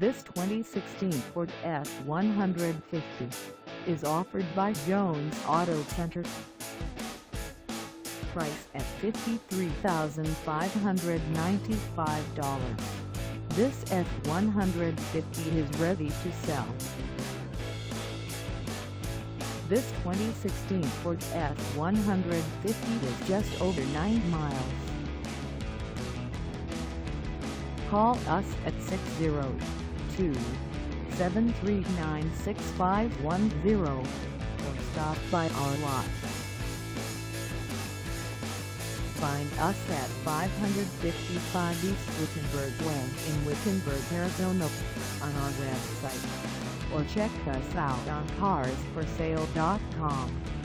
This 2016 Ford F-150 is offered by Jones Auto Center. Price at $53,595. This F-150 is ready to sell. This 2016 Ford F-150 is just over 9 miles. Call us at 602-739-6510 or stop by our lot. Find us at 555 East Wickenburg Way in Wickenburg, Arizona on our website, or check us out on carsforsale.com.